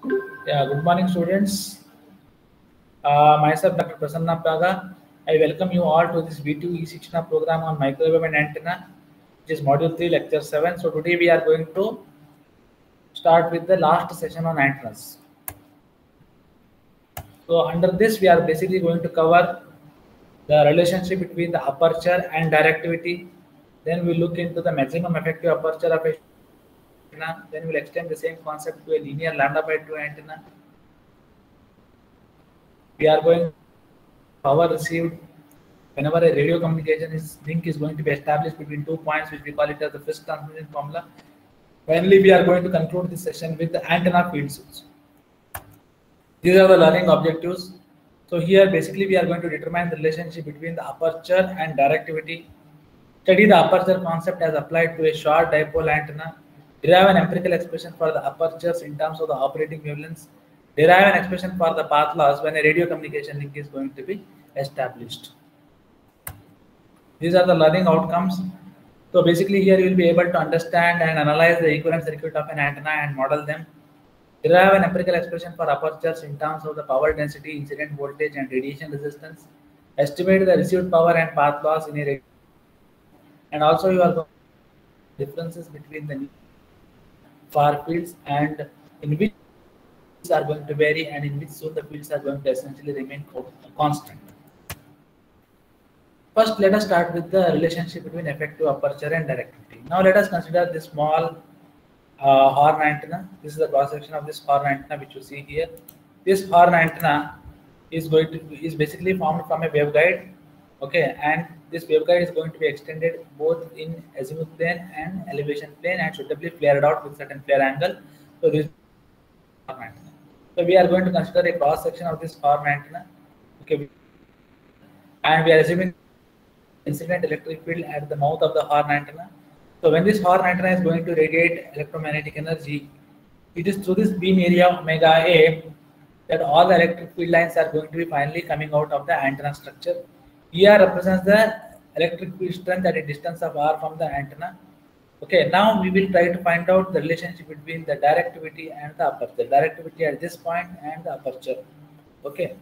Yeah, good morning, students. Myself, Dr. Prasanna Paga. I welcome you all to this V2 e-Shikshana program on microwave and antenna, which is Module 3, Lecture 7. So today we are going to start with the last session on antennas. So under this, we are basically going to cover the relationship between the aperture and directivity. Then we look into the maximum effective aperture of a antenna. Then we'll extend the same concept to a linear lambda by 2 antenna. We are going power received whenever a radio communication link is going to be established between 2 points, which we call it as the Fisk transmission formula. Finally, we are going to conclude this session with the antenna field source. These are the learning objectives. So here basically we are going to determine the relationship between the aperture and directivity. Study the aperture concept as applied to a short dipole antenna. Derive an empirical expression for the apertures in terms of the operating wavelengths. Derive an expression for the path loss when a radio communication link is going to be established. These are the learning outcomes. So basically here you will be able to understand and analyze the equivalent circuit of an antenna and model them. Derive an empirical expression for apertures in terms of the power density, incident voltage and radiation resistance. Estimate the received power and path loss in a radio. And also you are going to differences between the far fields and in which fields are going to vary and in which zone the fields are going to essentially remain constant. First, let us start with the relationship between effective aperture and directivity. Now, let us consider this small horn antenna. This is the cross section of this horn antenna, which you see here. This horn antenna is basically formed from a waveguide, okay, and this waveguide is going to be extended both in azimuth plane and elevation plane and suitably flared out with certain flare angle. So this horn antenna. So we are going to consider a cross section of this horn antenna, okay, and we are assuming incident electric field at the mouth of the horn antenna. So when this horn antenna is going to radiate electromagnetic energy, it is through this beam area omega A that all the electric field lines are going to be finally coming out of the antenna structure. ER represents the electric field strength at a distance of R from the antenna. Okay, now we will try to find out the relationship between the directivity and the aperture. Directivity at this point and the aperture. Okay.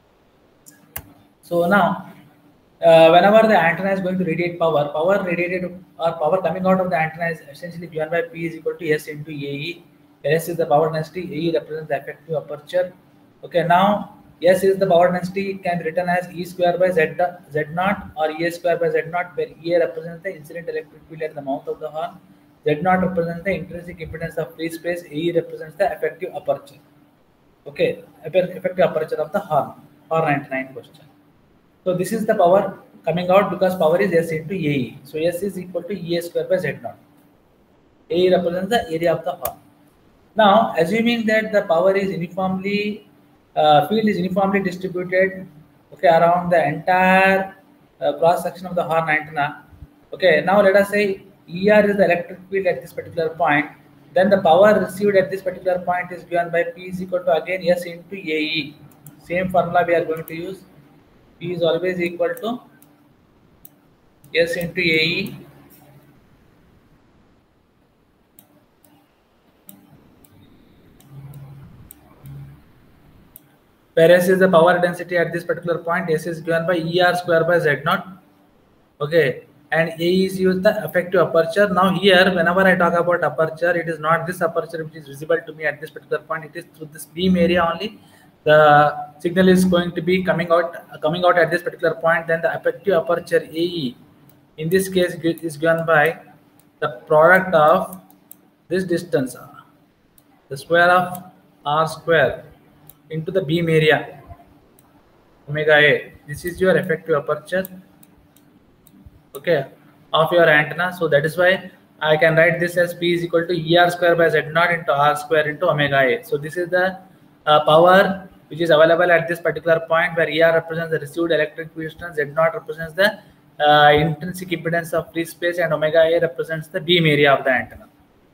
So now, whenever the antenna is going to radiate power radiated or power coming out of the antenna is essentially given by P is equal to S into AE. S is the power density, AE represents the effective aperture. Okay, now S is the power density, it can be written as E square by Z naught or EA square by Z naught, where EA represents the incident electric field at the mouth of the horn, Z naught represents the intrinsic impedance of free space, AE represents the effective aperture. Okay, effective aperture of the horn antenna in question. So this is the power coming out because power is S into AE. So S is equal to EA square by Z naught. AE represents the area of the horn. Now, assuming that the power is uniformly, field is uniformly distributed, okay, around the entire cross section of the horn antenna. Okay, now let us say ER is the electric field at this particular point. Then the power received at this particular point is given by P is equal to again S into AE. Same formula we are going to use. P is always equal to S into AE where S is the power density at this particular point. S is given by ER square by Z naught. Okay, and AE is used the effective aperture. Now here, whenever I talk about aperture, it is not this aperture which is visible to me at this particular point. It is through this beam area only. The signal is going to be coming out at this particular point. Then the effective aperture AE in this case is given by the product of this distance, the square of R square into the beam area omega A. This is your effective aperture, okay, of your antenna. So that is why I can write this as P is equal to ER square by Z naught into R square into omega A. So this is the power which is available at this particular point, where ER represents the received electric field strength, Z naught represents the intrinsic impedance of free space, and omega A represents the beam area of the antenna.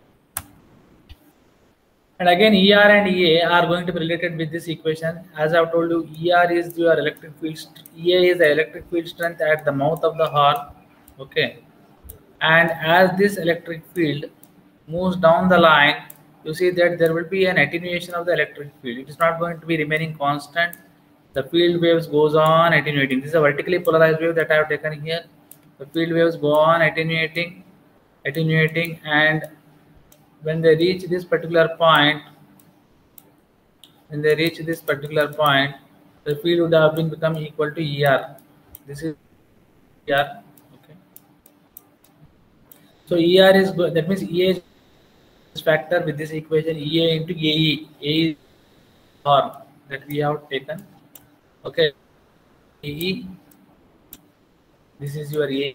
And again, ER and EA are going to be related with this equation. As I have told you, ER is your electric field, EA is the electric field strength at the mouth of the horn. Okay, and as this electric field moves down the line, you see that there will be an attenuation of the electric field. It is not going to be remaining constant. The field waves goes on attenuating. This is a vertically polarized wave that I have taken here. The field waves go on attenuating, and when they reach this particular point, the field would have been become equal to ER. This is ER. Okay. So ER is that means EA is factor with this equation EA into AE. AE is horn that we have taken. Okay. AE. This is your A.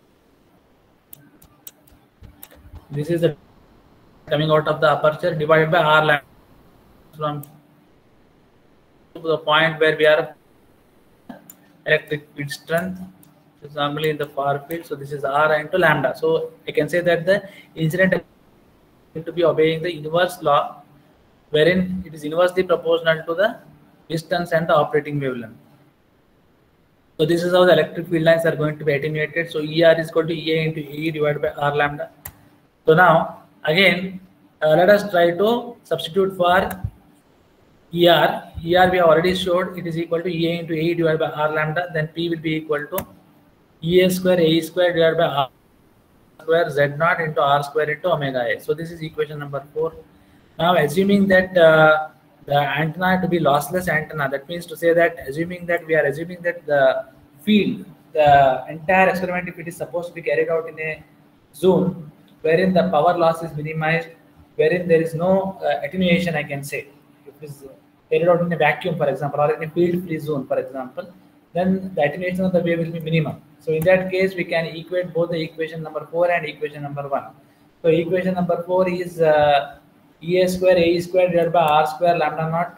This is the coming out of the aperture divided by R lambda from to the point where we are electric field strength. So normally in the far field, so this is R into lambda. So I can say that the incident is going to be obeying the inverse law, wherein it is inversely proportional to the distance and the operating wavelength. So this is how the electric field lines are going to be attenuated. So ER is equal to EA into AE divided by R lambda. So now again, let us try to substitute for ER. ER we have already showed it is equal to EA into AE divided by R lambda. Then P will be equal to EA square AE square divided by R square Z naught into R square into omega A. So this is equation number 4. Now assuming that the antenna to be lossless antenna, that means to say that we are assuming that the field, the entire experiment, if it is supposed to be carried out in a zone wherein the power loss is minimized, wherein there is no attenuation, I can say. If it is carried out in a vacuum, for example, or in a field-free zone, for example, then the attenuation of the wave will be minimum. So in that case, we can equate both the equation number 4 and equation number 1. So equation number 4 is EA square AE square divided by R square lambda naught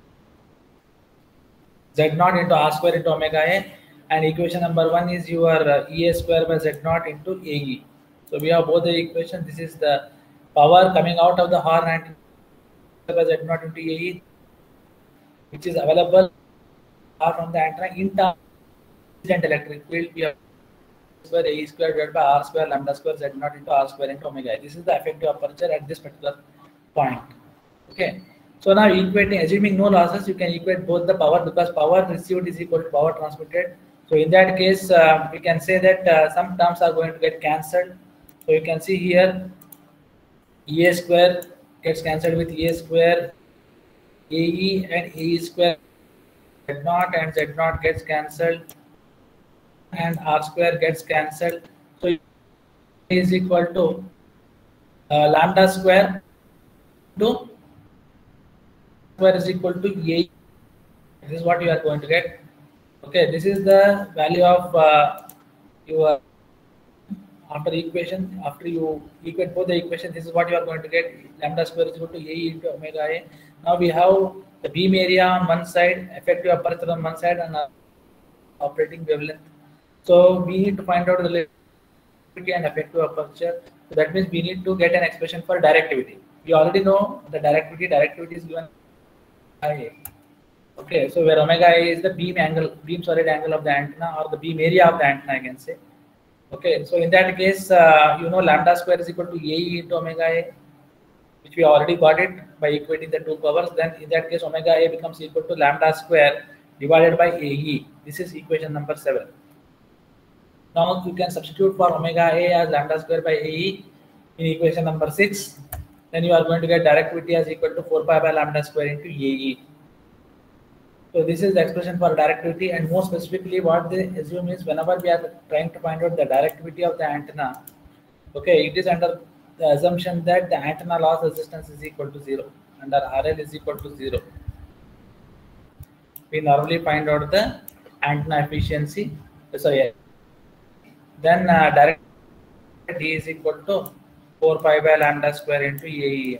Z naught into R square into omega A, and equation number 1 is your EA square by Z naught into AE. So we have both the equations. This is the power coming out of the horn antenna by Z naught into AE, which is available from the antenna in terms of incident electric field. We have square AE square divided by R square lambda square Z naught into R square into omega A. This is the effective aperture at this particular point. Okay. So now equating, assuming no losses, you can equate both the power, because power received is equal to power transmitted. So in that case, we can say that some terms are going to get cancelled. So you can see here, EA square gets cancelled with EA square, AE and AE square, Z naught and Z naught gets cancelled, and R square gets cancelled. So A is equal to lambda square to square is equal to A. This is what you are going to get. Okay, this is the value of your after equation. After you equate both the equations, this is what you are going to get. Lambda square is equal to AE into omega A. Now we have the beam area on one side, effective aperture on one side, and operating wavelength. So we need to find out the relativity and effective aperture. So that means we need to get an expression for directivity. We already know the directivity. Directivity is given by A. Okay, so where omega A is the beam solid angle of the antenna, or the beam area of the antenna, I can say. Okay, so in that case, you know, lambda square is equal to AE into omega A, which we already got it by equating the two powers. Then in that case, omega A becomes equal to lambda square divided by AE. This is equation number 7. Now you can substitute for omega A as lambda square by AE in equation number 6. Then you are going to get directivity as equal to 4 pi by lambda square into AE. So this is the expression for directivity, and more specifically what they assume is whenever we are trying to find out the directivity of the antenna, okay, it is under the assumption that the antenna loss resistance is equal to 0, under RL is equal to 0. We normally find out the antenna efficiency. So yeah, then directivity is equal to 4 pi by lambda square into AEM.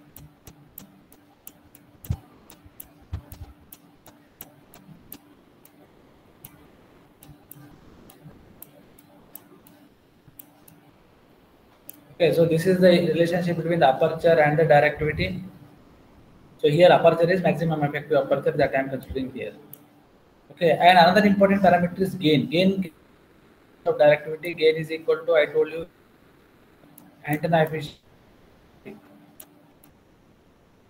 Okay, so this is the relationship between the aperture and the directivity. So here aperture is maximum effective aperture that I am considering here. Okay, and another important parameter is gain. Gain of directivity, gain is equal to, I told you, antenna efficiency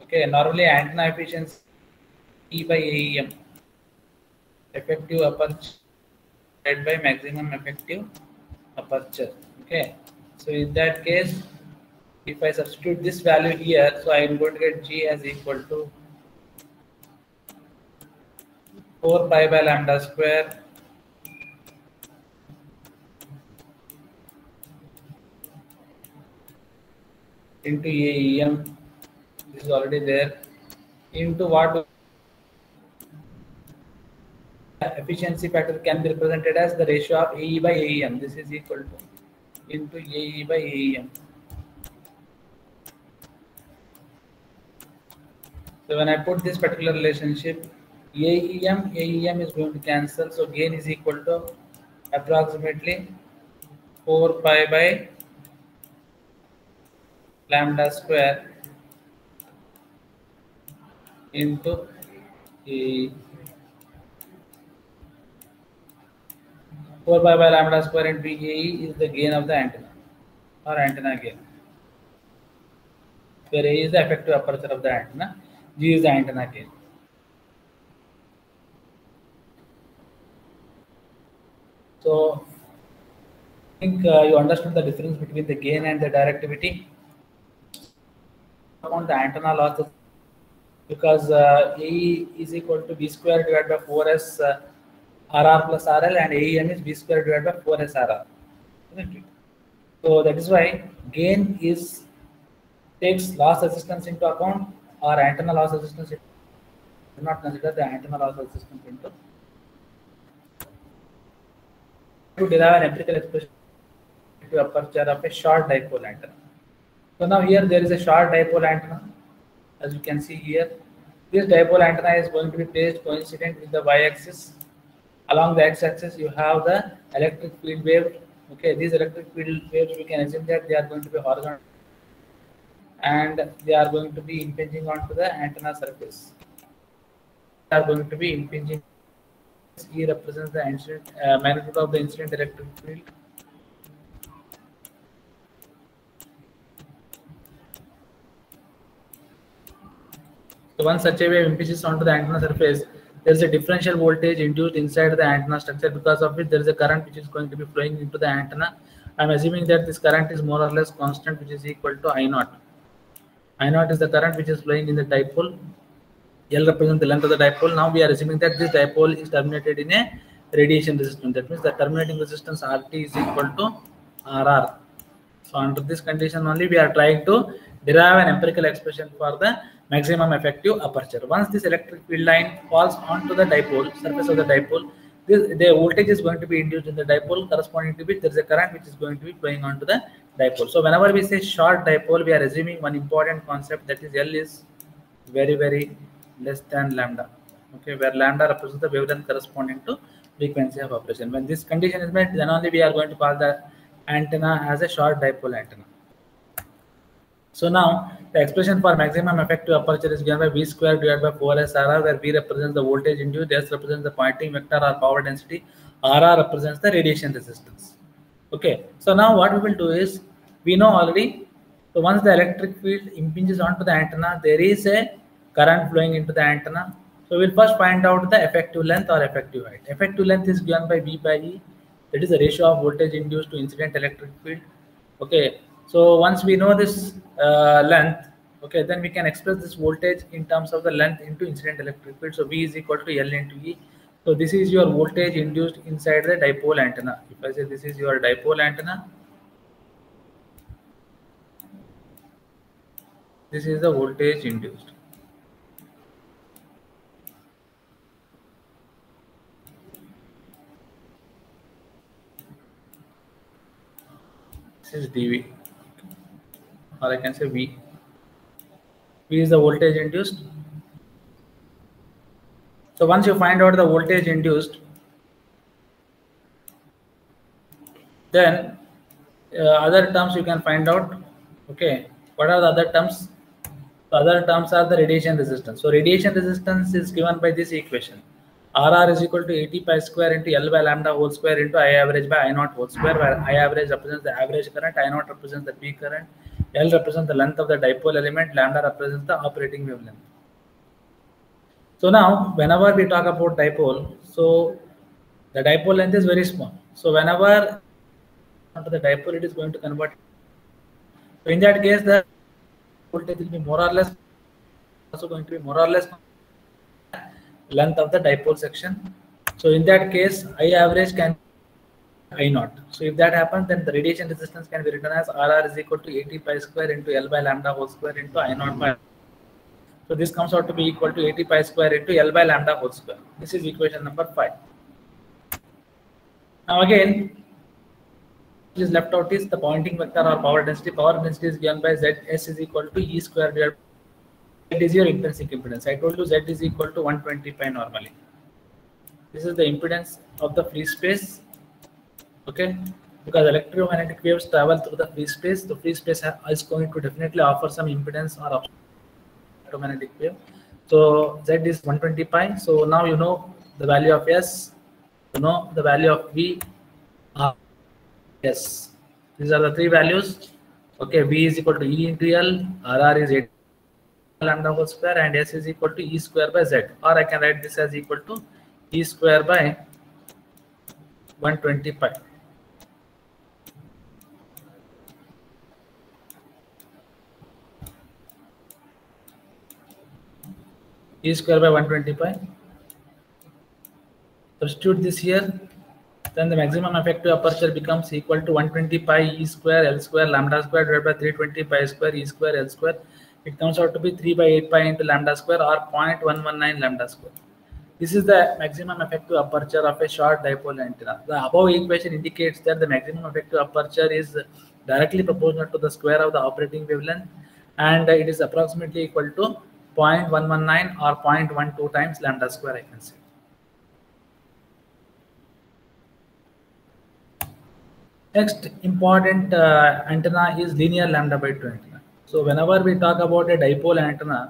Okay, normally antenna efficiency E by AEM, effective aperture divided by maximum effective aperture. Okay, so in that case, if I substitute this value here, so I am going to get G as equal to 4 pi by lambda square into AEM, this is already there, into what efficiency factor can be represented as the ratio of AE by AEM. This is equal to into AE by AEM. So when I put this particular relationship, AEM is going to cancel. So gain is equal to approximately 4 pi by lambda square into AE. 4 pi by lambda square into AE is the gain of the antenna or antenna gain. Where A is the effective aperture of the antenna, G is the antenna gain. So I think you understood the difference between the gain and the directivity. On the antenna losses, because AE is equal to B square divided by 4S RR plus RL, and AEM is B square divided by 4S RR. Isn't it? So that is why gain takes loss resistance into account, or antenna loss resistance. Do not consider the antenna loss resistance into. To derive an empirical expression to aperture of a short dipole antenna. So now here there is a short dipole antenna, as you can see here. This dipole antenna is going to be placed coincident with the y-axis. Along the x-axis, you have the electric field wave. Okay, these electric field waves, we can assume that they are going to be horizontal and they are going to be impinging onto the antenna surface. They are going to be impinging. E represents the incident magnitude of the incident electric field. So once such a wave impinges onto the antenna surface, there is a differential voltage induced inside the antenna structure, because of which there is a current which is going to be flowing into the antenna. I am assuming that this current is more or less constant, which is equal to I0. I0 is the current which is flowing in the dipole. L represents the length of the dipole. Now we are assuming that this dipole is terminated in a radiation resistance. That means the terminating resistance RT is equal to RR. So under this condition only, we are trying to derive an empirical expression for the maximum effective aperture. Once this electric field line falls onto the dipole, surface of the dipole, the voltage is going to be induced in the dipole, corresponding to which there is a current which is going to be flowing onto the dipole. So whenever we say short dipole, we are assuming one important concept, that is L is very, very less than lambda. Okay, where lambda represents the wavelength corresponding to frequency of operation. When this condition is met, then only we are going to call the antenna as a short dipole antenna. So now the expression for maximum effective aperture is given by V square divided by 4S RR, where V represents the voltage induced, S represents the Poynting vector or power density, RR represents the radiation resistance. Okay, so now what we will do is, we know already, so once the electric field impinges onto the antenna, there is a current flowing into the antenna. So we'll first find out the effective length or effective height. Effective length is given by V by E, that is the ratio of voltage induced to incident electric field. Okay, so once we know this length, okay, then we can express this voltage in terms of the length into incident electric field. So V is equal to L into E. So this is your voltage induced inside the dipole antenna. If I say this is your dipole antenna, this is the voltage induced. This is dV, or I can say V. V is the voltage induced. So once you find out the voltage induced, then other terms you can find out. Okay, what are the other terms? The other terms are the radiation resistance. So radiation resistance is given by this equation. RR is equal to 80 pi square into L by lambda whole square into I average by I0 whole square, where I average represents the average current, I0 represents the peak current. L represents the length of the dipole element, lambda represents the operating wavelength. So now, whenever we talk about dipole, so the dipole length is very small. So whenever onto the dipole, it is going to convert. So in that case, the voltage will be more or less also going to be more or less length of the dipole section. So in that case, I average can I naught. So if that happens, then the radiation resistance can be written as RR is equal to 80 pi square into L by lambda whole square into I naught by. So this comes out to be equal to 80 pi square into L by lambda whole square. This is equation number 5. Now again, what is left out is the Poynting vector or power density. Power density is given by Zs is equal to E square divided by Z is your intrinsic impedance. I told you Z is equal to 120 pi normally. This is the impedance of the free space. Okay, because electromagnetic waves travel through the free space. The free space is going to definitely offer some impedance or electromagnetic wave. So Z is 120 pi. So now you know the value of S, you know the value of V, R, S. These are the three values. Okay, V is equal to E into L, RR is 8 lambda whole square, and S is equal to E square by Z. Or I can write this as equal to E square by 120 pi. E square by 120 pi. Substitute this here, then the maximum effective aperture becomes equal to 120 pi E square L square lambda square divided by 320 pi square E square L square. It comes out to be 3 by 8 pi into lambda square or 0.119 lambda square. This is the maximum effective aperture of a short dipole antenna. The above equation indicates that the maximum effective aperture is directly proportional to the square of the operating wavelength, and it is approximately equal to 0.119 or 0.12 times lambda square, I can say. Next important antenna is linear lambda by 2 antenna. So whenever we talk about a dipole antenna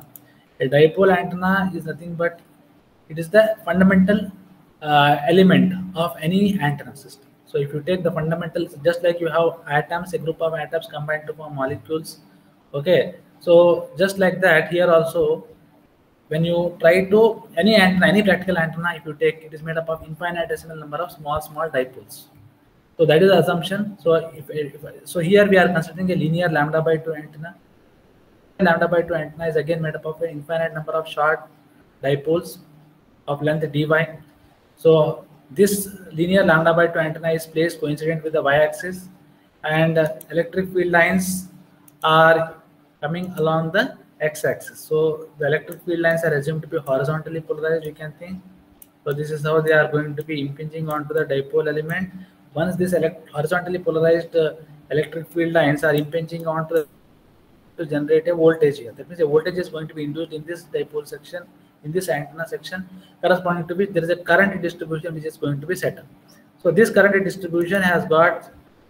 is nothing but it is the fundamental element of any antenna system. So if you take the fundamentals, just like you have atoms, a group of atoms combined to form molecules. Okay, so just like that, here also, when you try to any antenna, any practical antenna, if you take, it is made up of infinitesimal number of small dipoles. So that is the assumption. So so here we are considering a linear lambda by 2 antenna. Lambda by 2 antenna is again made up of an infinite number of short dipoles of length dy. So this linear lambda by 2 antenna is placed coincident with the y-axis, and electric field lines are coming along the x-axis. So the electric field lines are assumed to be horizontally polarized, you can think. So this is how they are going to be impinging onto the dipole element. Once this horizontally polarized electric field lines are impinging onto to generate a voltage here. That means a voltage is going to be induced in this dipole section, in this antenna section, corresponding to which there is a current distribution which is going to be set up. So this current distribution has got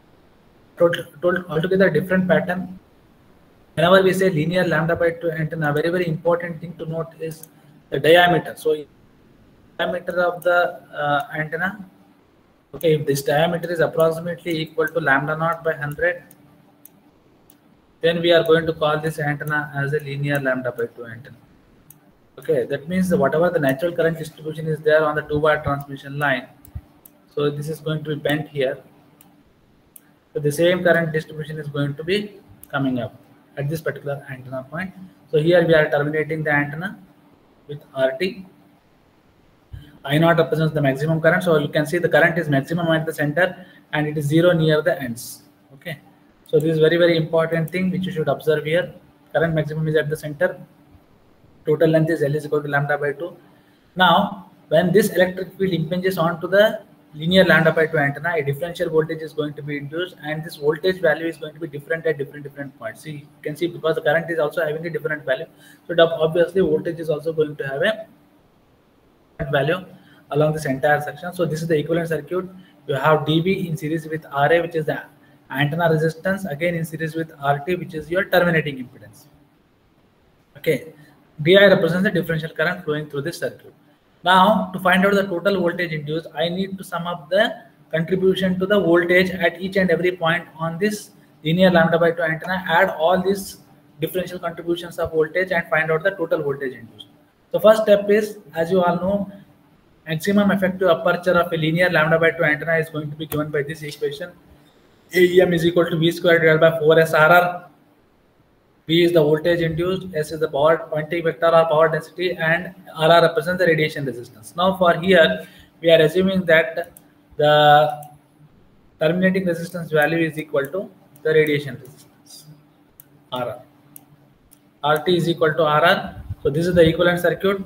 altogether different pattern. Whenever we say linear lambda by 2 antenna, very important thing to note is the diameter. So diameter of the antenna, okay, if this diameter is approximately equal to lambda naught by 100, then we are going to call this antenna as a linear lambda by 2 antenna. Okay, that means whatever the natural current distribution is there on the 2-wire transmission line, so this is going to be bent here. So the same current distribution is going to be coming up at this particular antenna point. So here we are terminating the antenna with RT. I naught represents the maximum current. So you can see the current is maximum at the center and it is 0 near the ends. Okay. So this is very important thing which you should observe here. Current maximum is at the center. Total length is L is equal to lambda by 2. Now, when this electric field impinges onto the linear lambda by 2 antenna, a differential voltage is going to be induced, and this voltage value is going to be different at different points. See, you can see because the current is also having a different value. So obviously voltage is also going to have a value along this entire section. So this is the equivalent circuit. You have dB in series with RA, which is the antenna resistance, again in series with RT, which is your terminating impedance. Okay, DI represents the differential current flowing through this circuit. Now, to find out the total voltage induced, I need to sum up the contribution to the voltage at each and every point on this linear lambda by 2 antenna, add all these differential contributions of voltage and find out the total voltage induced. So first step is, as you all know, maximum effective aperture of a linear lambda by 2 antenna is going to be given by this equation. AEM is equal to V squared divided by 4SRR. V is the voltage induced, S is the power Poynting vector or power density, and RR represents the radiation resistance. Now for here, we are assuming that the terminating resistance value is equal to the radiation resistance, RR. RT is equal to RR. So this is the equivalent circuit.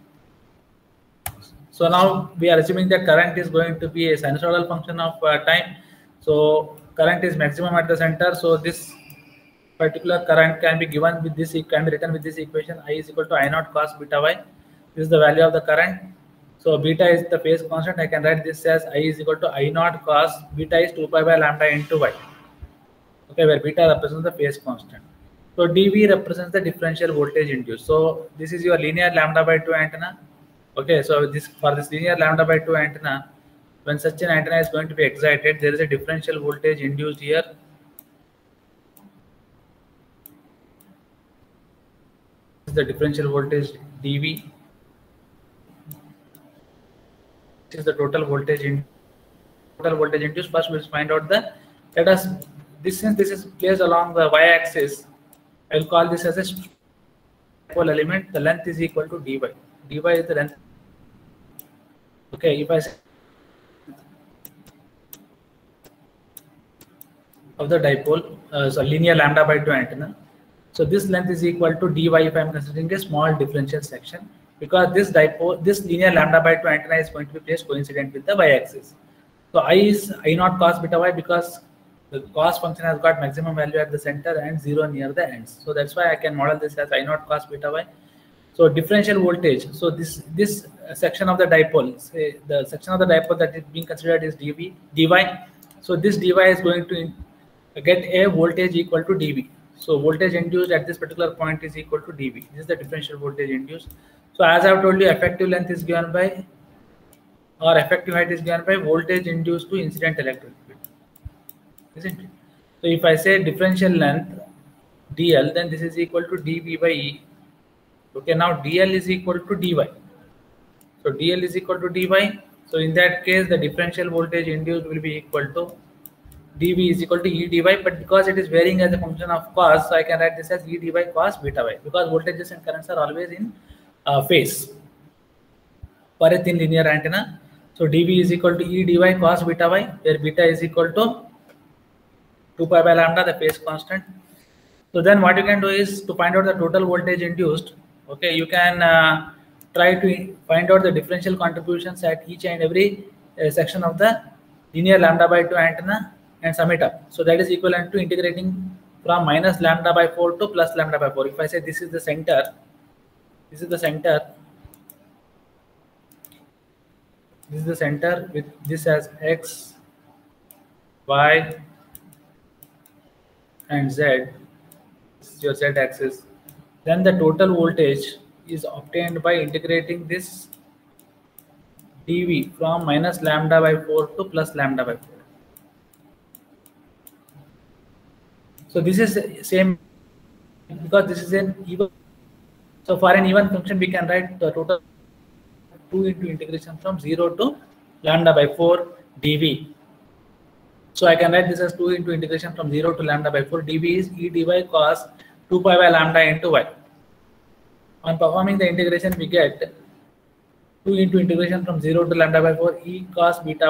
So now we are assuming that current is going to be a sinusoidal function of time. So current is maximum at the center. So this particular current can be given with this, can be written with this equation: I is equal to I naught cos beta y. This is the value of the current. So beta is the phase constant. I can write this as I is equal to I naught cos beta is 2 pi by lambda into y. Okay, where beta represents the phase constant. So dV represents the differential voltage induced. So this is your linear lambda by 2 antenna. Okay, so this, for this linear lambda by 2 antenna, when such an antenna is going to be excited, there is a differential voltage induced here. This is the differential voltage dV. This is the total voltage induced. First we'll find out the, let us, this, since this is placed along the y-axis, I will call this as a dipole element. The length is equal to dy. Dy is the length. Okay, if I say of the dipole, so linear lambda by 2 antenna. So this length is equal to dy if I am considering a small differential section, because this dipole, this linear lambda by 2 antenna is going to be placed coincident with the y-axis. So I is I naught cos beta y, because the cos function has got maximum value at the center and 0 near the ends. So that's why I can model this as I naught cos beta y. So differential voltage. So this section of the dipole, say the section of the dipole that is being considered is dy. So this dy is going to get a voltage equal to dV. So voltage induced at this particular point is equal to dV. This is the differential voltage induced. So as I have told you, effective length is given by, or effective height is given by voltage induced to incident electric field, isn't it? So if I say differential length dl, then this is equal to dV by E. Okay, now dl is equal to dy. So dl is equal to dy. So in that case, the differential voltage induced will be equal to dV is equal to E dy, but because it is varying as a function of cos, so I can write this as E dy cos beta y, because voltages and currents are always in phase for a thin linear antenna. So dV is equal to E dy cos beta y, where beta is equal to 2 pi by lambda, the phase constant. So then what you can do is to find out the total voltage induced. Okay, you can try to find out the differential contributions at each and every section of the linear lambda by 2 antenna and sum it up. So that is equivalent to integrating from minus lambda by 4 to plus lambda by 4. If I say this is the center, this is the center, this is the center with this as x, y, and z. This is your z axis. Then the total voltage is obtained by integrating this dV from minus lambda by 4 to plus lambda by 4. So this is same, because this is an even. So for an even function, we can write the total 2 into integration from 0 to lambda by 4 dV. So I can write this as 2 into integration from 0 to lambda by 4 dV is E dy cos 2 pi by lambda into y. On performing the integration, we get 2 into integration from 0 to lambda by 4 E cos beta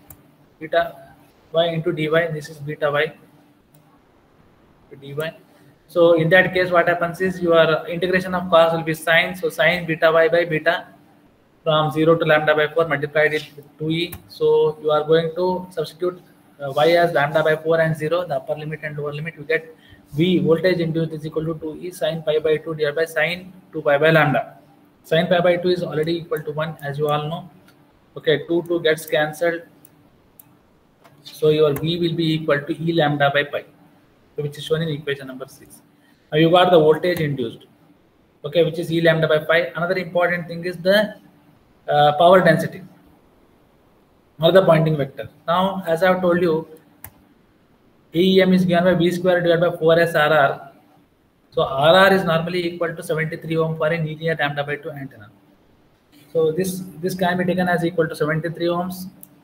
y into dy. This is beta y to dy. So in that case, what happens is your integration of cos will be sine. So sine beta y by beta from 0 to lambda by 4 multiplied it with 2e. So you are going to substitute y as lambda by 4 and 0, the upper limit and lower limit. You get V voltage induced is equal to 2e sine pi by 2 divided by sine 2 pi by lambda. Sine pi by 2 is already equal to 1, as you all know. Okay, 2 gets cancelled. So your V will be equal to E lambda by pi, which is shown in equation number 6. Now you got the voltage induced, okay, which is E lambda by pi. Another important thing is the power density or the Poynting vector. Now, as I have told you, AEM is given by V square divided by 4S RR. So RR is normally equal to 73 ohm for a linear lambda by 2 antenna. So this can be taken as equal to 73 ohms.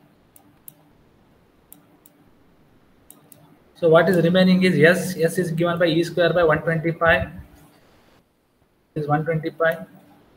So what is remaining is S is given by E square by 125 is 125.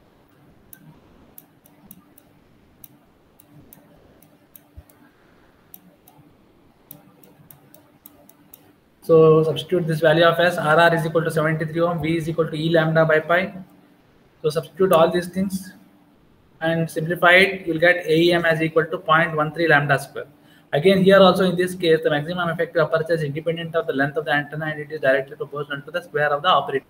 So substitute this value of S, RR is equal to 73 ohm, V is equal to E lambda by pi. So substitute all these things and simplify it, you'll get AEM as equal to 0.13 lambda square. Again, here also in this case, the maximum effective aperture is independent of the length of the antenna and it is directly proportional to the square of the operating.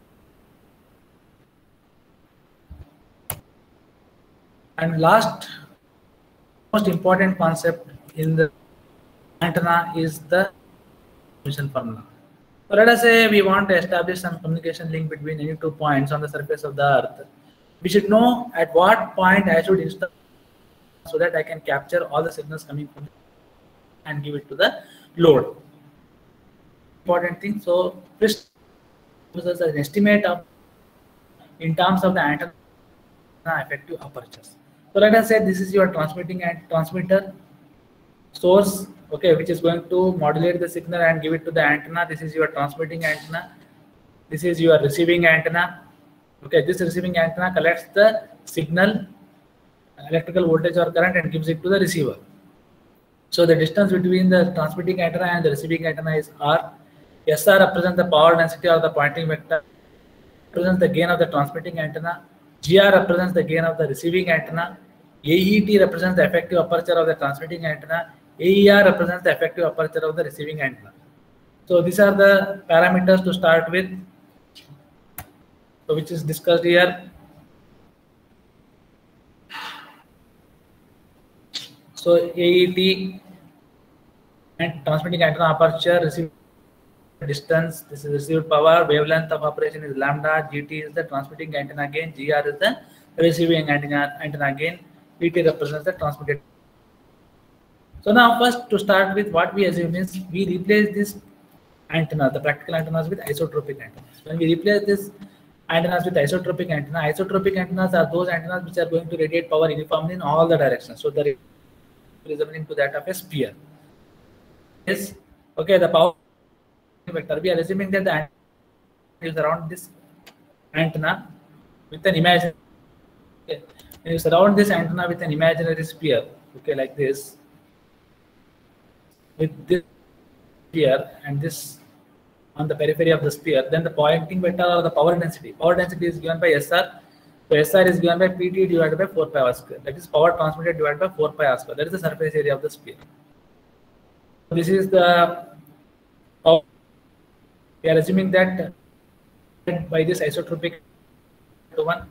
And last, most important concept in the antenna is the transmission formula. So let us say we want to establish some communication link between any 2 points on the surface of the earth. We should know at what point I should install so that I can capture all the signals coming from and give it to the load. Important thing. So first gives us an estimate of in terms of the antenna effective apertures. So let us say this is your transmitting and transmitter source, okay, which is going to modulate the signal and give it to the antenna. This is your transmitting antenna. This is your receiving antenna. Okay, this receiving antenna collects the signal, electrical voltage or current, and gives it to the receiver. So the distance between the transmitting antenna and the receiving antenna is R. SR represents the power density of the pointing vector, represents the gain of the transmitting antenna. GR represents the gain of the receiving antenna. AET represents the effective aperture of the transmitting antenna. AER represents the effective aperture of the receiving antenna. So these are the parameters to start with, so which is discussed here. So AET and transmitting antenna aperture, receiving distance, this is received power, wavelength of operation is lambda, GT is the transmitting antenna gain, GR is the receiving antenna gain, PT represents the transmitted. So now first to start with, what we assume is we replace this antenna, the practical antennas, with isotropic antennas. When we replace this antennas with isotropic antennas are those antennas which are going to radiate power uniformly in all the directions. So the resembling to that of a sphere. Yes, okay, the power vector, we are assuming that the antenna is around this antenna with an imaginary, okay. When you surround this antenna with an imaginary sphere, okay, like this, with this sphere and this on the periphery of the sphere, then the pointing vector or the power density is given by SR. So SR is given by PT divided by 4 pi r square. That is power transmitted divided by 4 pi r square. That is the surface area of the sphere. This is the power. We are assuming that by this isotropic to 1.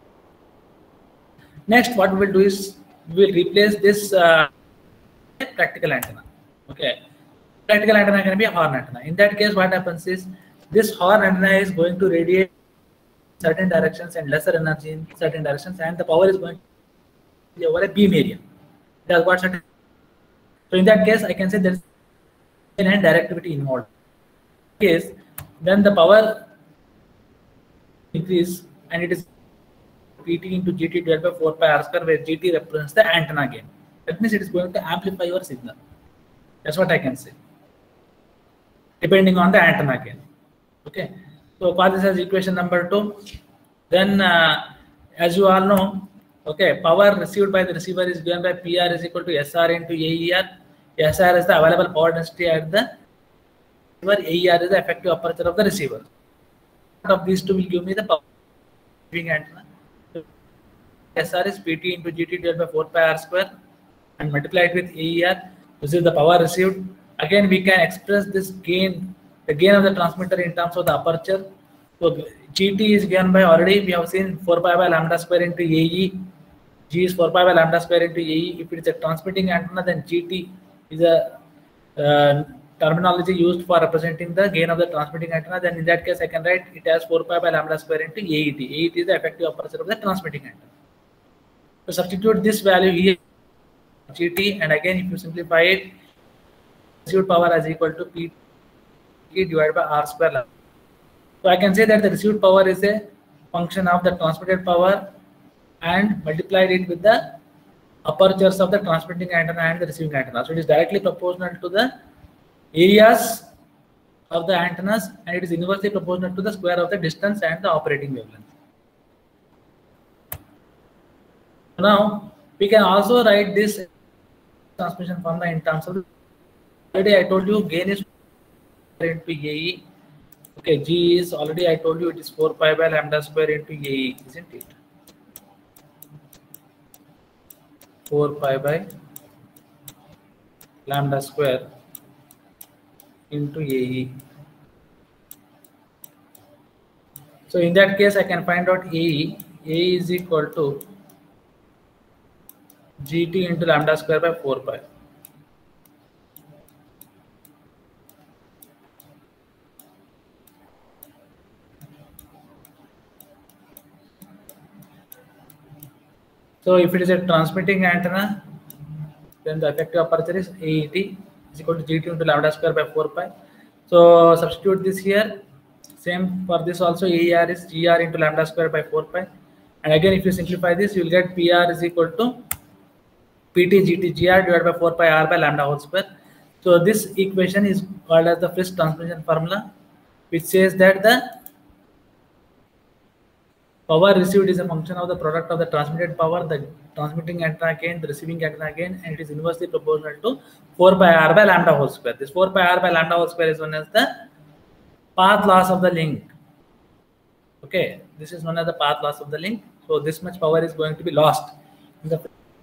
Next, what we will do is we will replace this practical antenna. Okay, practical antenna can be a horn antenna. In that case, what happens is this horn antenna is going to radiate in certain directions and lesser energy in certain directions, and the power is going to be over a beam area. It has got certain. So in that case, I can say there is an directivity involved. In that case, then the power increase and it is PT into GT divided by 4 pi r square, where GT represents the antenna gain. That means it is going to amplify your signal. That's what I can say, depending on the antenna gain. Okay, so call this as equation number 2. Then, as you all know, okay, power received by the receiver is given by PR is equal to SR into AER. SR is the available power density at the receiver. AER is the effective aperture of the receiver. One of these two will give me the power receiving antenna. SR is PT into GT divided by 4 pi r square and multiply it with AER. This is the power received. Again, we can express this gain, the gain of the transmitter in terms of the aperture. So GT is given by, already we have seen 4 pi by lambda square into AE. G is 4 pi by lambda square into AE. If it is a transmitting antenna, then GT is a terminology used for representing the gain of the transmitting antenna. Then in that case, I can write it as 4 pi by lambda square into AET. AET is the effective aperture of the transmitting antenna. So substitute this value here, GT, and again if you simplify it, received power as equal to P divided by r square lambda. So I can say that the received power is a function of the transmitted power and multiplied it with the apertures of the transmitting antenna and the receiving antenna. So it is directly proportional to the areas of the antennas, and it is inversely proportional to the square of the distance and the operating wavelength. Now we can also write this transmission formula in terms of, already I told you gain is into AE. Okay, G is already I told you it is 4 pi by lambda square into AE, isn't it? 4 pi by lambda square into AE. So in that case, I can find out AE. AE is equal to GT into lambda square by 4 pi. So if it is a transmitting antenna, then the effective aperture is AET is equal to GT into lambda square by 4 pi. So substitute this here. Same for this also, AER is GR into lambda square by 4 pi. And again, if you simplify this, you will get PR is equal to PT GT GR divided by 4 pi R by lambda whole square. So this equation is called as the Friis transmission formula, which says that the power received is a function of the product of the transmitted power, the transmitting antenna gain, the receiving antenna gain, and it is inversely proportional to 4 pi R by lambda whole square. This 4 pi R by lambda whole square is known as the path loss of the link. Okay, this is known as the path loss of the link. So this much power is going to be lost. So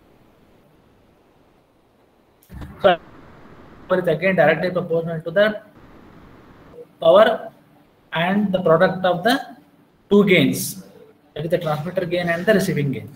power is again directly proportional to the power and the product of the two gains, that is the transmitter gain and the receiving gain.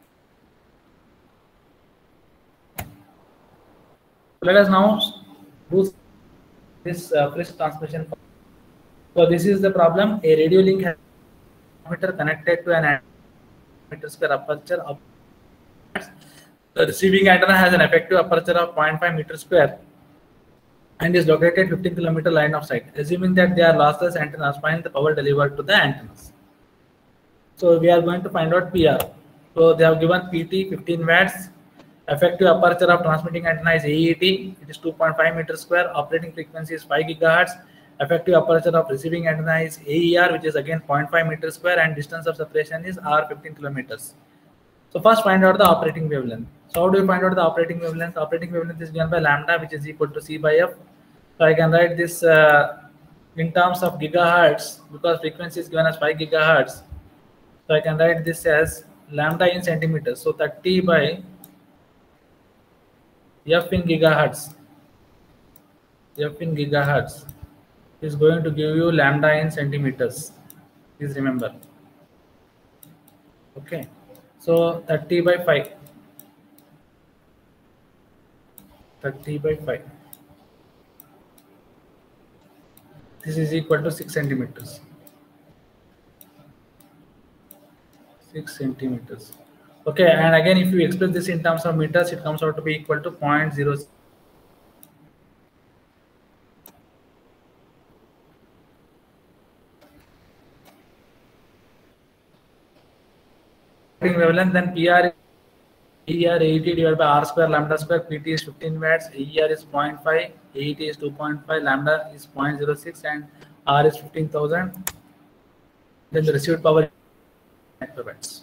Let us now do this Friis transmission. So this is the problem. A radio link has a transmitter connected to an meter square aperture of the receiving antenna has an effective aperture of 0.5 meter square and is located 15 kilometer line of sight. Assuming that they are lossless antennas, find the power delivered to the antennas. So we are going to find out PR. So they have given PT 15 watts. Effective aperture of transmitting antenna is AET. It is 2.5 meter square. Operating frequency is 5 gigahertz. Effective aperture of receiving antenna is AER, which is again 0.5 meter square, and distance of separation is R 15 kilometers. So first find out the operating wavelength. So how do you find out the operating wavelength? Operating wavelength is given by lambda, which is equal to C by F. So I can write this in terms of gigahertz because frequency is given as 5 gigahertz. So I can write this as lambda in centimeters. So 30 by F in gigahertz. F in gigahertz is going to give you lambda in centimeters. Please remember. Okay. So 30 by 5. 30 by 5. This is equal to 6 centimeters. 6 centimeters. Okay, and again, if you express this in terms of meters, it comes out to be equal to 0.0. Wavelength, then PR AER 80 divided by R square lambda square. PT is 15 watts, AER is 0.5, AET is 2.5, lambda is 0.06, and R is 15,000. Then the received power is megawatts.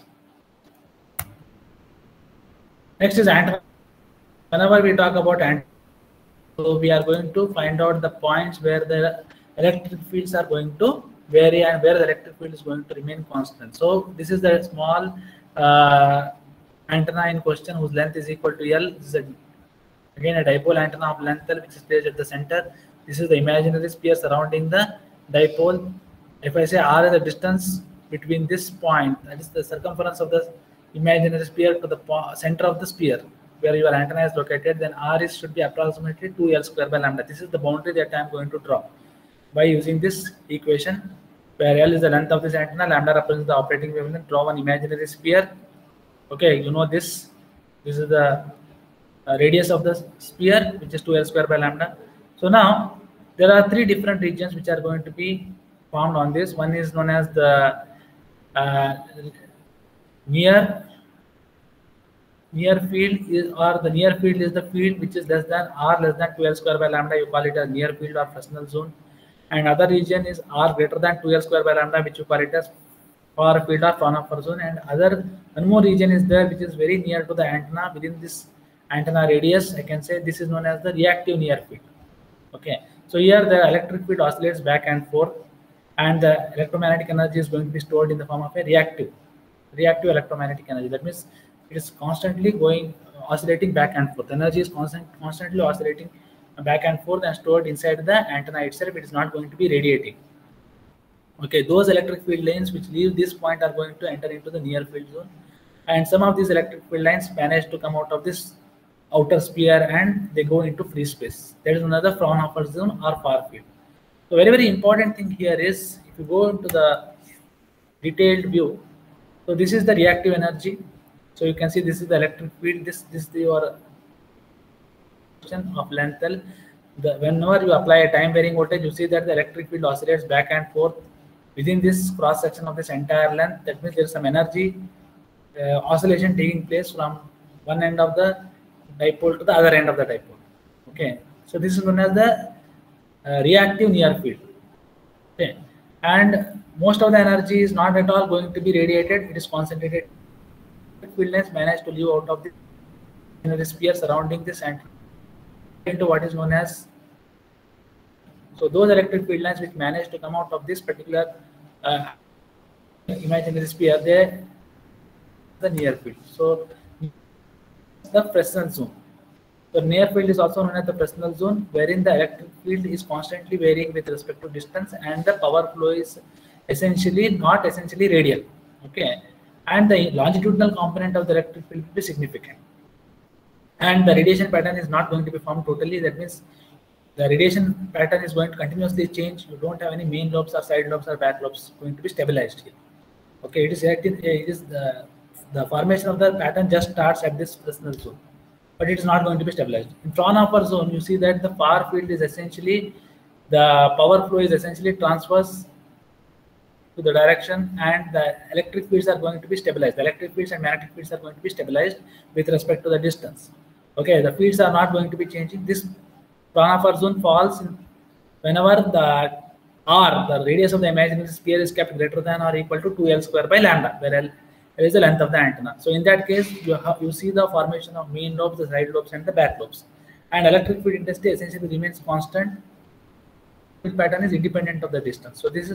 Next is antenna. Whenever we talk about antenna, so we are going to find out the points where the electric fields are going to vary and where the electric field is going to remain constant. So this is the small antenna in question whose length is equal to L. This is again a dipole antenna of length L, which is placed at the center. This is the imaginary sphere surrounding the dipole. If I say R is the distance between this point, that is the circumference of the imaginary sphere to the center of the sphere where your antenna is located, then R is should be approximately 2L square by lambda. This is the boundary that I am going to draw by using this equation, where L is the length of this antenna, lambda represents the operating wavelength. Draw one imaginary sphere. Okay, you know this. This is the radius of the sphere, which is 2L square by lambda. So now There are three different regions which are going to be formed on this. One is known as the uh, near field is, or the near field is the field which is less than r less than 12 square by lambda. You call it a near field or Fresnel zone. And other region is r greater than 12 square by lambda, which you call it as far field or Fraunhofer zone. And other one more region is there which is very near to the antenna. Within this antenna radius, I can say this is known as the reactive near field. Okay, so here the electric field oscillates back and forth, and the electromagnetic energy is going to be stored in the form of a reactive electromagnetic energy. That means it is constantly going oscillating back and forth. Energy is constantly oscillating back and forth and stored inside the antenna itself. It is not going to be radiating. Okay, those electric field lines which leave this point are going to enter into the near field zone, and some of these electric field lines manage to come out of this outer sphere and they go into free space. That is another Fraunhofer zone or far field. So very important thing here is, if you go into the detailed view, so this is the reactive energy. So you can see this is the electric field. This is your of length L. Whenever you apply a time varying voltage, you see that the electric field oscillates back and forth within this cross section of this entire length. That means there is some energy oscillation taking place from one end of the dipole to the other end of the dipole. Okay, so this is known as the reactive near field. Okay, and most of the energy is not at all going to be radiated. It is concentrated. Field lines manage to leave out of the sphere surrounding this and into what is known as, so those electric field lines which manage to come out of this particular imaginary sphere, they the near field. So the Fresnel zone. The near field is also known as the Fresnel zone, wherein the electric field is constantly varying with respect to distance, and the power flow is not essentially radial. Okay, and the longitudinal component of the electric field will be significant, and the radiation pattern is not going to be formed totally. That means the radiation pattern is going to continuously change. You don't have any main lobes or side lobes or back lobes going to be stabilized here. Okay, it is the formation of the pattern just starts at this Fresnel zone, but it is not going to be stabilized. In Fraunhofer zone, you see that the far field is essentially, the power flow is essentially transverse to the direction, and the electric fields are going to be stabilized. The electric fields and magnetic fields are going to be stabilized with respect to the distance. Okay, the fields are not going to be changing. This Fraunhofer zone falls in whenever the r, the radius of the imaginary sphere, is kept greater than or equal to 2L square by lambda, where L is the length of the antenna. So in that case, you see the formation of main lobes, the side lobes, and the back lobes. And electric field intensity essentially remains constant. The pattern is independent of the distance. So this is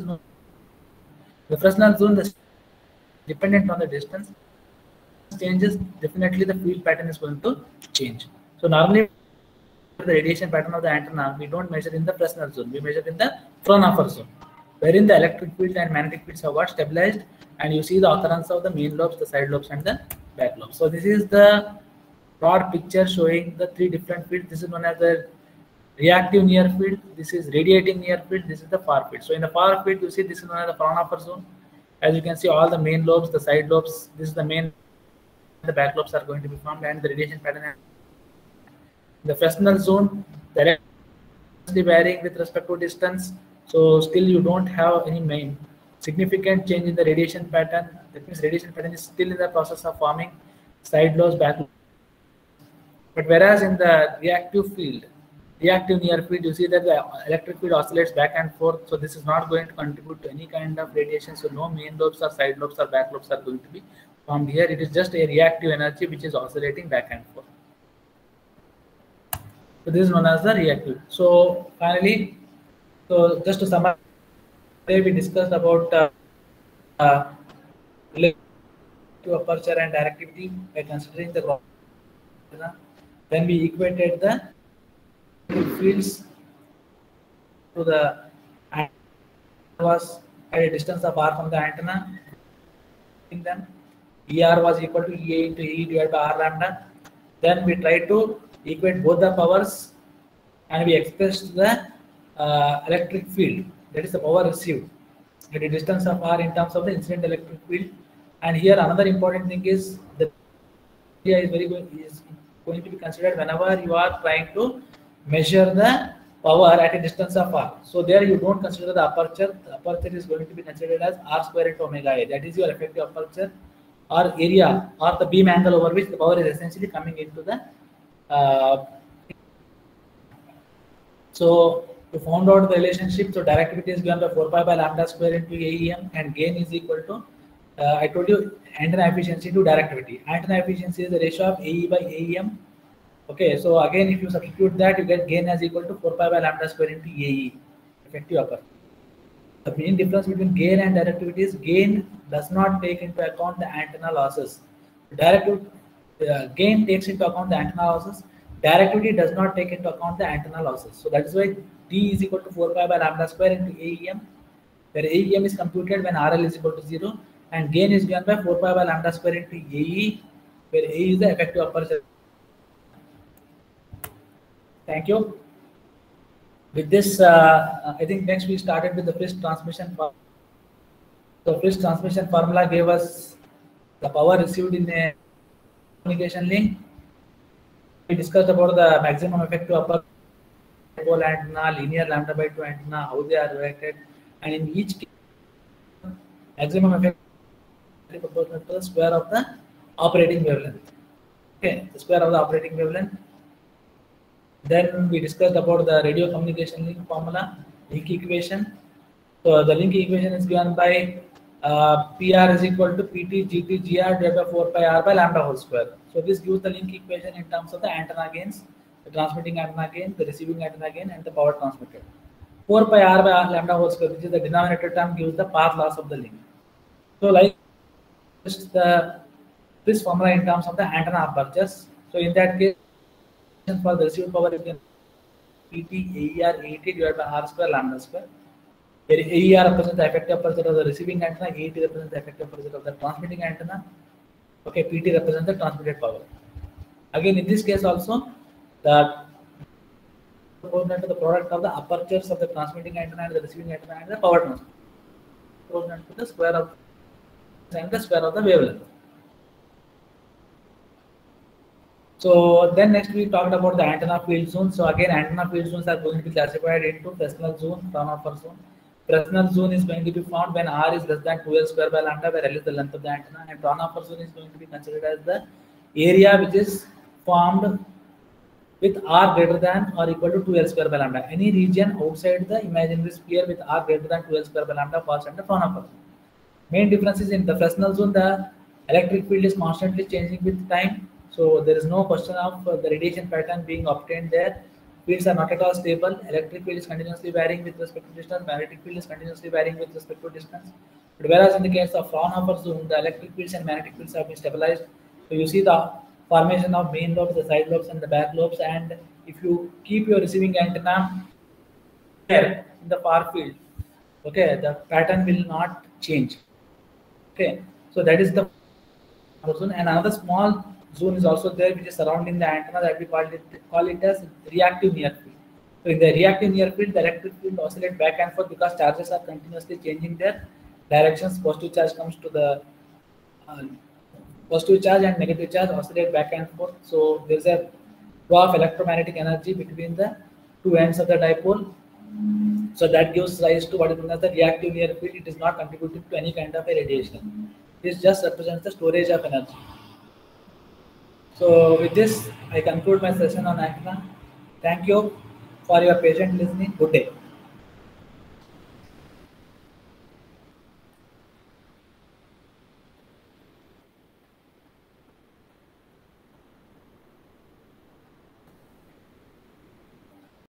the Fresnel zone, dependent on the distance changes, definitely the field pattern is going to change. So normally the radiation pattern of the antenna, we don't measure in the Fresnel zone, we measure in the Fraunhofer zone, wherein the electric field and magnetic fields have got stabilized, and you see the occurrence of the main lobes, the side lobes, and the back lobes. So this is the broad picture showing the three different fields. This is known as the reactive near field, this is radiating near field, this is the far field. So in the far field, you see this is known as the Fraunhofer zone. As you can see, all the main lobes, the side lobes, this is the main, the back lobes are going to be formed, and the radiation pattern. The Fresnel zone, the varying with respect to distance. So still you don't have any main significant change in the radiation pattern. That means radiation pattern is still in the process of forming side lobes, back lobes. But whereas in the reactive field, reactive near field, you see that the electric field oscillates back and forth. So this is not going to contribute to any kind of radiation. So no main lobes or side lobes or back lobes are going to be formed here. It is just a reactive energy which is oscillating back and forth. So this is known as the reactive. So finally, so just to summarize, today we discussed about relative aperture and directivity by considering the ground. Then we equated the fields to the antenna was at a distance of r from the antenna. In them, ER was equal to EA into E divided by R lambda. Then we tried to equate both the powers, and we expressed the electric field, that is the power received at a distance of r in terms of the incident electric field. And here another important thing is the area is going to be considered whenever you are trying to measure the power at a distance of r. So there you don't consider the aperture. The aperture is going to be considered as r square into omega a. That is your effective aperture or area or the beam angle over which the power is essentially coming into the. So to find out the relationship, so directivity is given by 4 pi by lambda square into AEM, and gain is equal to, I told you, antenna efficiency to directivity. Antenna efficiency is the ratio of AE by AEM. Okay, so again, if you substitute that, you get gain as equal to 4 pi by lambda square into AE, effective aperture. The main difference between gain and directivity is gain does not take into account the antenna losses. Gain takes into account the antenna losses. Directivity does not take into account the antenna losses. So that is why D is equal to 4 pi by lambda square into AEM, where AEM is computed when RL is equal to 0, and gain is given by 4 pi by lambda square into AE, where AE is the effective aperture. Thank you. With this, I think next we started with the Frisch transmission formula. So Frisch transmission formula gave us the power received in a communication link. We discussed about the maximum effective aperture dipole antenna, linear lambda by 2 antenna, how they are related, and in each case, maximum effective is proportional to the square of the operating wavelength. Okay, the square of the operating wavelength. Then we discussed about the radio communication link formula, link equation. So the link equation is given by PR is equal to PT GT GR divided by 4 pi R by lambda whole square. So this gives the link equation in terms of the antenna gains, the transmitting antenna gain, the receiving antenna gain, and the power transmitted. 4 pi R by lambda whole square, which is the denominator term, gives the path loss of the link. So like this formula in terms of the antenna apertures. So in that case, for the received power, you can PT AER 80 divided by R square lambda square. Where AER represents the effective aperture of the receiving antenna, 80 represents the effective aperture of the transmitting antenna. Okay, PT represents the transmitted power. Again, in this case also, the proportional to the product of the apertures of the transmitting antenna and the receiving antenna and the power transfer. Proportional to the square of the wavelength. So then next we talked about the antenna field zone. So again, antenna field zones are going to be classified into Fresnel zone, Fraunhofer zone. Fresnel zone is going to be found when R is less than 2L square by lambda, where L is the length of the antenna, and Fraunhofer zone is going to be considered as the area which is formed with R greater than or equal to 2L square by lambda. Any region outside the imaginary sphere with R greater than 2L square by lambda falls under Fraunhofer zone. Main difference is in the Fresnel zone, the electric field is constantly changing with time. So there is no question of the radiation pattern being obtained there. Fields are not at all stable. Electric field is continuously varying with respect to distance. Magnetic field is continuously varying with respect to distance. But whereas in the case of Fraunhofer zone, the electric fields and magnetic fields have been stabilized. So you see the formation of main lobes, the side lobes, and the back lobes. And if you keep your receiving antenna there in the far field, okay, the pattern will not change. Okay, so that is the zone. And another small zone is also there, which is surrounding the antenna, that we call it as reactive near field. So in the reactive near field, the electric field oscillate back and forth because charges are continuously changing their directions. Positive charge comes to the positive charge and negative charge oscillate back and forth. So there is a flow of electromagnetic energy between the two ends of the dipole. So that gives rise to what is known as the reactive near field. It is not contributing to any kind of a radiation. This just represents the storage of energy. So with this, I conclude my session on antenna. Thank you for your patient listening. Good day.